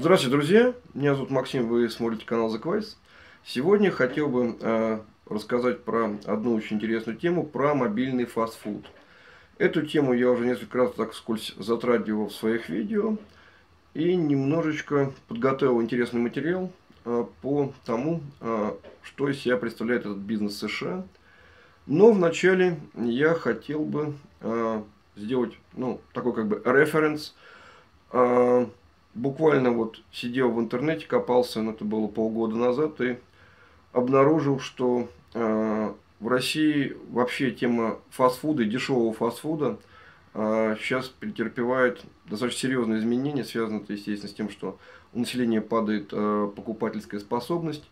Здравствуйте, друзья! Меня зовут Максим, вы смотрите канал The Quest. Сегодня хотел бы рассказать про одну очень интересную тему, про мобильный фастфуд. Эту тему я уже несколько раз так вскользь затрагивал в своих видео и немножечко подготовил интересный материал по тому, что из себя представляет этот бизнес США. Но вначале я хотел бы сделать такой как бы референс. Буквально вот сидел в интернете, копался, это было полгода назад, и обнаружил, что в России вообще тема фастфуда и дешевого фастфуда сейчас претерпевает достаточно серьезные изменения, связанные, естественно, с тем, что у населения падает покупательская способность.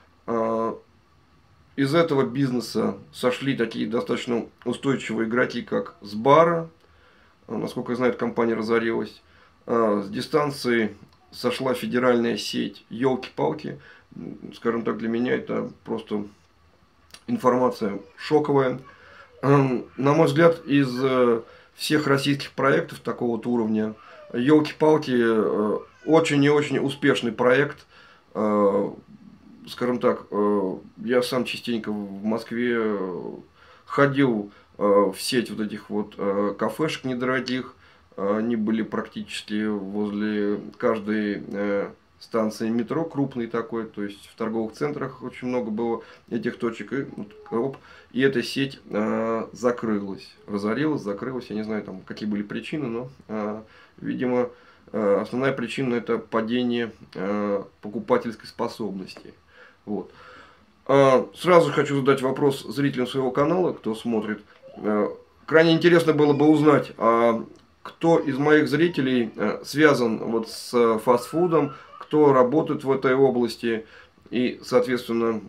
Из этого бизнеса сошли такие достаточно устойчивые игроки, как Sbarro. Насколько я знаю, эта компания разорилась. С дистанции сошла федеральная сеть «Елки-палки». Скажем так, для меня это просто информация шоковая. На мой взгляд, из всех российских проектов такого вот уровня «Елки-палки» очень и очень успешный проект. Скажем так, я сам частенько в Москве ходил в сеть вот этих вот кафешек недорогих. Они были практически возле каждой станции метро, крупной такой, то есть в торговых центрах очень много было этих точек, и эта сеть закрылась, разорилась, закрылась, я не знаю, там, какие были причины, но, видимо, основная причина — это падение покупательской способности. Вот. Сразу хочу задать вопрос зрителям своего канала, кто смотрит. Крайне интересно было бы узнать, кто из моих зрителей связан вот с фастфудом, кто работает в этой области, и, соответственно,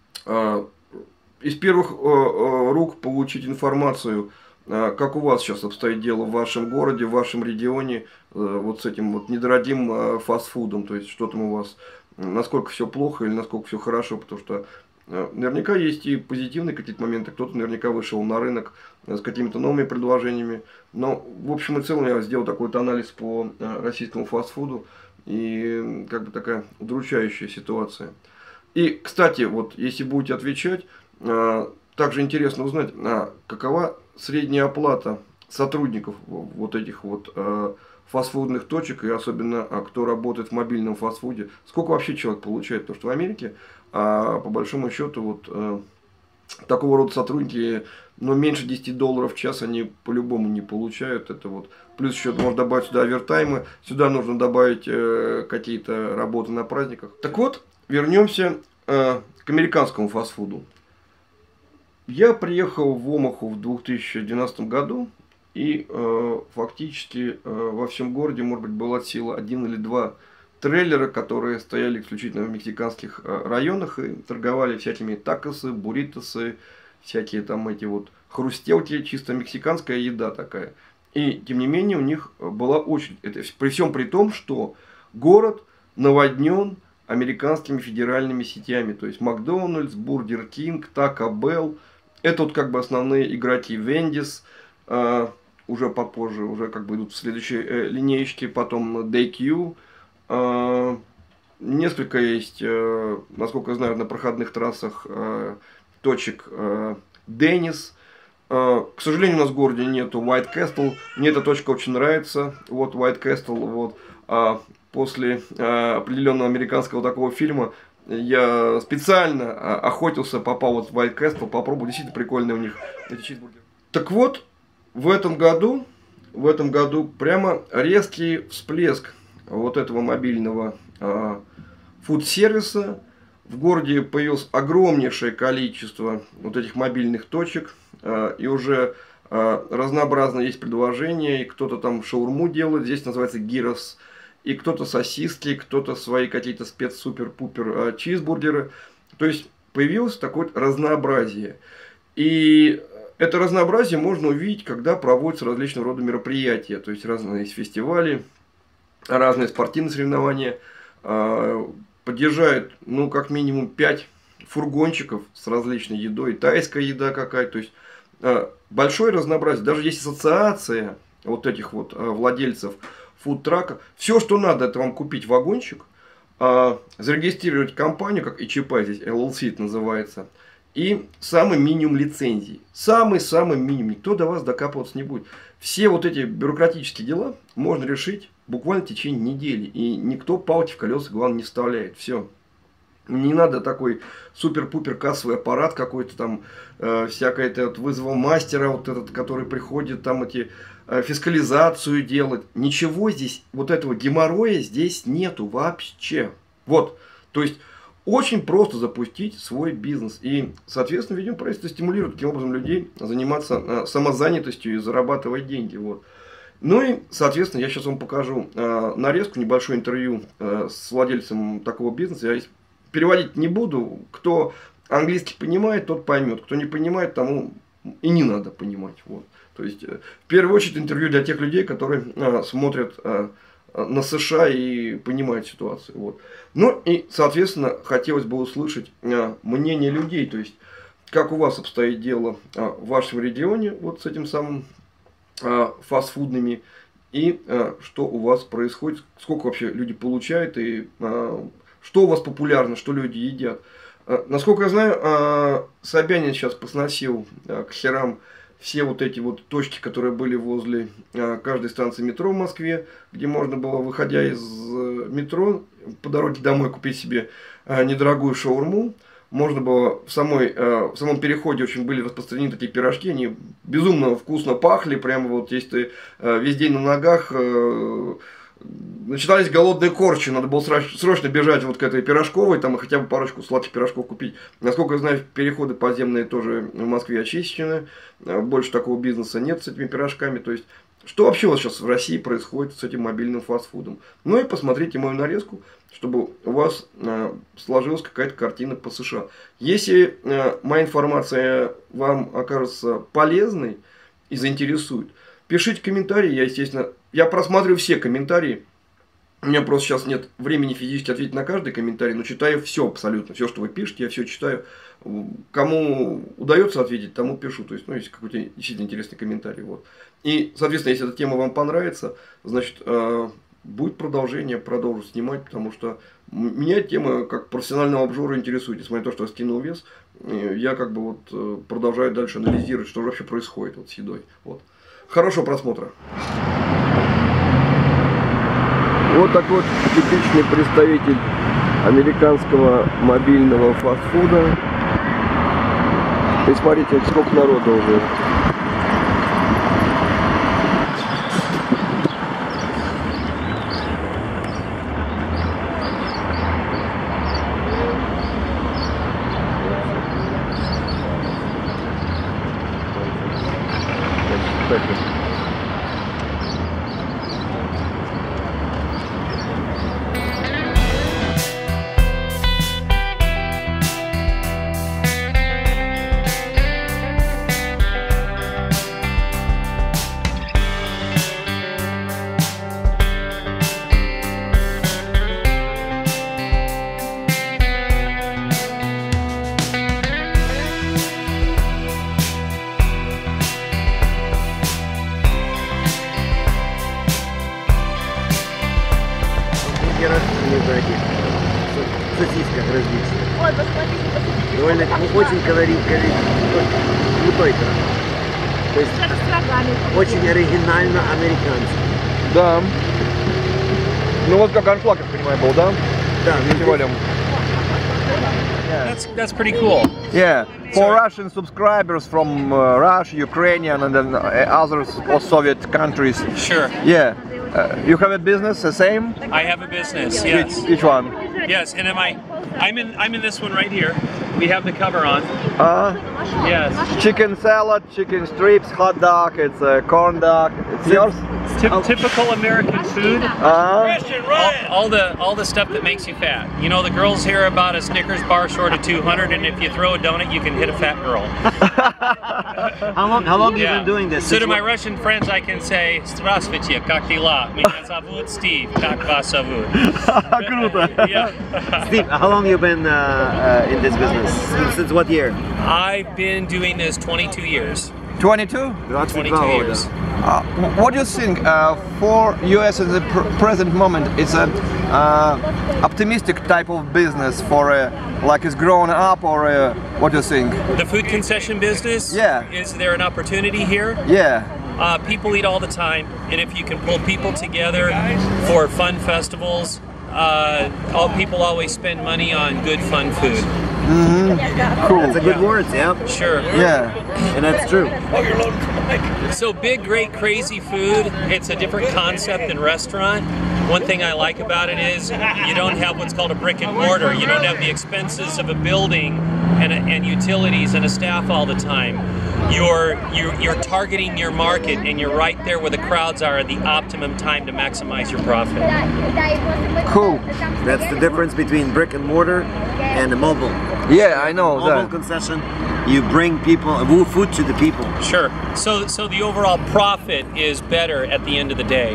из первых рук получить информацию, как у вас сейчас обстоит дело в вашем городе, в вашем регионе, вот с этим вот недорогим фастфудом, то есть что там у вас, насколько все плохо или насколько все хорошо, потому что наверняка есть и позитивные какие-то моменты, кто-то наверняка вышел на рынок с какими-то новыми предложениями. Но в общем и целом я сделал такой вот анализ по российскому фастфуду, и как бы такая удручающая ситуация. И, кстати, вот если будете отвечать, также интересно узнать, какова средняя оплата сотрудников вот этих вот фастфудных точек, и особенно кто работает в мобильном фастфуде. Сколько вообще человек получает? Потому что в Америке, по большому счету, вот такого рода сотрудники, но меньше $10 в час они по-любому не получают. Это вот плюс еще можно добавить сюда овертаймы, сюда нужно добавить какие-то работы на праздниках. Так вот, вернемся к американскому фастфуду. Я приехал в Омаху в 2012 году. И фактически во всем городе, может быть, было от силы 1 или 2 трейлера, которые стояли исключительно в мексиканских районах и торговали всякими такосы, бурритосы, всякие там эти вот хрустелки, чисто мексиканская еда такая. И тем не менее у них была очередь. Это при всем при том, что город наводнен американскими федеральными сетями, то есть Макдональдс, Бургер Кинг, Тако Белл. Это вот как бы основные игроки. Вендис уже попозже, уже как бы идут в следующей линеечке, потом DQ. Несколько есть, насколько я знаю, на проходных трассах точек Деннис. К сожалению, у нас в городе нету White Castle. Мне эта точка очень нравится. Вот White Castle. Вот. После определенного американского такого фильма я специально охотился, попал вот в White Castle, попробовал. Действительно прикольные у них эти чизбургеры. Так вот, в этом году прямо резкий всплеск вот этого мобильного фуд-сервиса. В городе появилось огромнейшее количество вот этих мобильных точек. И уже разнообразно есть предложения. И кто-то там шаурму делает, здесь называется гирос. И кто-то сосиски, кто-то свои какие-то спец-супер-пупер чизбургеры. То есть появилось такое вот разнообразие. И это разнообразие можно увидеть, когда проводятся различного рода мероприятия. То есть разные фестивали, разные спортивные соревнования. Подъезжают, как минимум 5 фургончиков с различной едой. Тайская еда какая-то. То есть большое разнообразие. Даже есть ассоциация вот этих вот владельцев фудтрака. Все, что надо, это вам купить вагончик, зарегистрировать компанию, как ИЧП здесь, LLC это называется, и самый минимум лицензий. Самый-самый минимум. Никто до вас докапываться не будет. Все вот эти бюрократические дела можно решить буквально в течение недели. И никто палки в колеса, главное, не вставляет. Все. Не надо такой супер-пупер кассовый аппарат какой-то там, всякое это вот вызовом мастера, вот этот, который приходит там эти фискализацию делать. Ничего здесь, вот этого геморроя здесь нету вообще. Вот, то есть очень просто запустить свой бизнес. И, соответственно, видимо, правительство стимулирует таким образом людей заниматься самозанятостью и зарабатывать деньги. Вот. Ну и, соответственно, я сейчас вам покажу нарезку, небольшое интервью с владельцем такого бизнеса. Я переводить не буду. Кто английский понимает, тот поймет. Кто не понимает, тому и не надо понимать. Вот. То есть, в первую очередь, интервью для тех людей, которые смотрят на США и понимают ситуацию. Вот. Ну и, соответственно, хотелось бы услышать мнение людей. То есть, как у вас обстоит дело в вашем регионе вот с этим самым фастфудными. И что у вас происходит, сколько вообще люди получают и что у вас популярно, что люди едят. Насколько я знаю, Собянин сейчас посносил к херам все вот эти вот точки, которые были возле каждой станции метро в Москве, где можно было, выходя из метро, по дороге домой купить себе недорогую шаурму. Можно было в самом переходе очень были распространены такие пирожки, они безумно вкусно пахли, прямо вот если ты весь день на ногах, начинались голодные корчи, надо было срочно бежать вот к этой пирожковой, там и хотя бы парочку сладких пирожков купить. Насколько я знаю, переходы подземные тоже в Москве очищены, больше такого бизнеса нет с этими пирожками, то есть, что вообще вот сейчас в России происходит с этим мобильным фастфудом. Ну и посмотрите мою нарезку, чтобы у вас сложилась какая-то картина по США. Если моя информация вам окажется полезной и заинтересует, пишите комментарии, я, естественно, я просматриваю все комментарии. У меня просто сейчас нет времени физически ответить на каждый комментарий, но читаю все абсолютно. Все, что вы пишете, я все читаю. Кому удается ответить, тому пишу. То есть, ну, если какой-то действительно интересный комментарий. Вот. И, соответственно, если эта тема вам понравится, значит, будет продолжение, продолжу снимать, потому что меня тема как профессионального обжора интересует. Несмотря на то, что я скинул вес, я как бы вот продолжаю дальше анализировать, что же вообще происходит вот с едой. Вот. Хорошего просмотра. Вот такой вот типичный представитель американского мобильного фастфуда. И смотрите, сколько народу уже. В сосисках различных. Ой, посмотрите. Довольно очень крутой краб. То есть очень оригинально американский. Да. Ну вот как аншлаг, я понимаю, был, да? Да, фестивалем. That's pretty cool. Yeah, for Russian subscribers from Russia, Ukrainian, and then other Soviet countries. Sure. Yeah, you have a business, the same? I have a business. Yes. Which one? Yes, and I'm in this one right here. We have the cover on. Yes. Chicken salad, chicken strips, hot dog, it's a corn dog. It's yours? Typical American food. Christian, Ryan. All the stuff that makes you fat. You know, the girls hear about a Snickers bar short of 200, and if you throw a donut, you can hit a fat girl. How long have you been doing this? So to my Russian friends, I can say, Здравствуйте, как дела? Меня зовут Steve, как вас зовут? Круто. Yeah. Steve, how long have you been in this business? Since what year? I've been doing this 22 years. 22? 22 years. What do you think for US at the present moment? It's an optimistic type of business for like it's growing up, or what do you think? The food concession business? Yeah. Is there an opportunity here? Yeah. People eat all the time, and if you can pull people together for fun festivals, people always spend money on good fun food. Cool. That's a good word, yeah. Sure. Yeah. And that's true. So big, great, crazy food, it's a different concept than restaurant. One thing I like about it is you don't have what's called a brick and mortar. You don't have the expenses of a building and utilities and a staff all the time. You're targeting your market, and you're right there where the crowds are at the optimum time to maximize your profit. Cool. That's the difference between brick and mortar and a mobile. Yeah, I know Mobile that. concession, you bring people, food to the people. Sure. So the overall profit is better at the end of the day.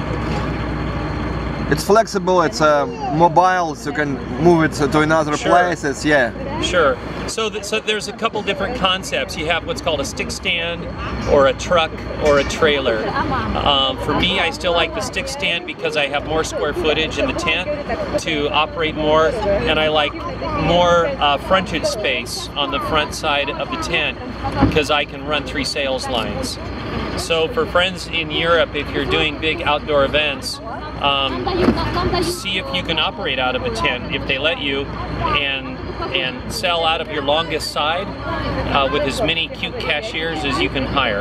It's flexible, it's mobile, so you can move it to another Sure. places, yeah. Sure. So there's a couple different concepts. You have what's called a stick stand, or a truck, or a trailer. For me, I still like the stick stand because I have more square footage in the tent to operate more, and I like more frontage space on the front side of the tent because I can run 3 sales lines. So for friends in Europe, if you're doing big outdoor events, see if you can operate out of a tent if they let you, and sell out of your longest side with as many cute cashiers as you can hire.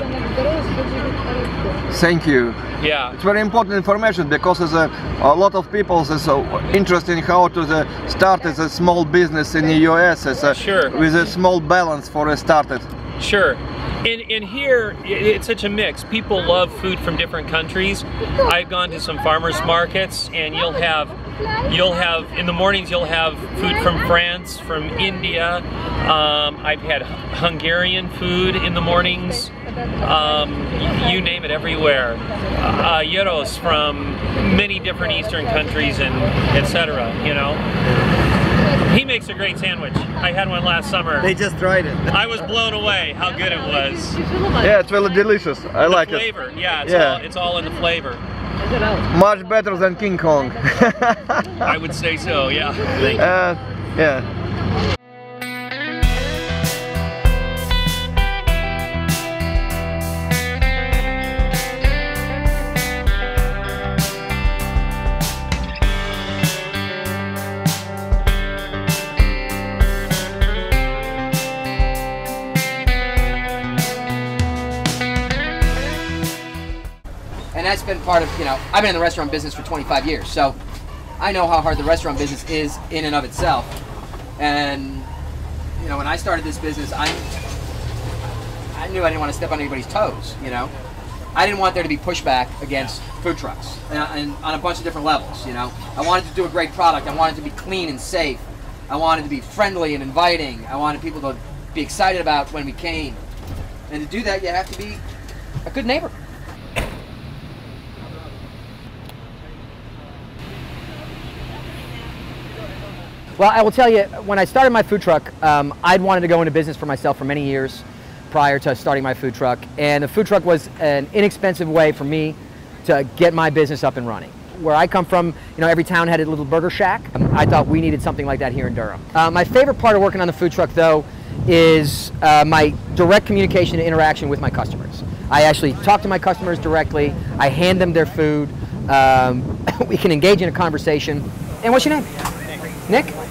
Thank you. Yeah. It's very important information because there's a lot of people is interested in how to start as a small business in the US Sure. with a small balance for a started. Sure. And here, it's such a mix. People love food from different countries. I've gone to some farmers markets, and you'll have in the mornings you'll have food from France, from India. I've had Hungarian food in the mornings. You name it, everywhere. Gyros from many different Eastern countries, and etc. You know. He makes a great sandwich. I had one last summer. They just tried it. I was blown away how good it was. Yeah, it's really delicious. I like The flavor, yeah, Yeah. it's all in the flavor. it. Much better than King Kong. I would say so, yeah. Thank you. Yeah. And that's been part of, I've been in the restaurant business for 25 years, so I know how hard the restaurant business is in and of itself. And, when I started this business, I knew I didn't want to step on anybody's toes, I didn't want there to be pushback against food trucks, and on a bunch of different levels, I wanted to do a great product, I wanted it to be clean and safe, I wanted to be friendly and inviting, I wanted people to be excited about when we came. And to do that, you have to be a good neighbor. Well, I will tell you, when I started my food truck, I'd wanted to go into business for myself for many years prior to starting my food truck. And the food truck was an inexpensive way for me to get my business up and running. Where I come from, every town had a little burger shack. I thought we needed something like that here in Durham. My favorite part of working on the food truck, though, is my direct communication and interaction with my customers. I actually talk to my customers directly. I hand them their food. We can engage in a conversation. And what's your name? Nick?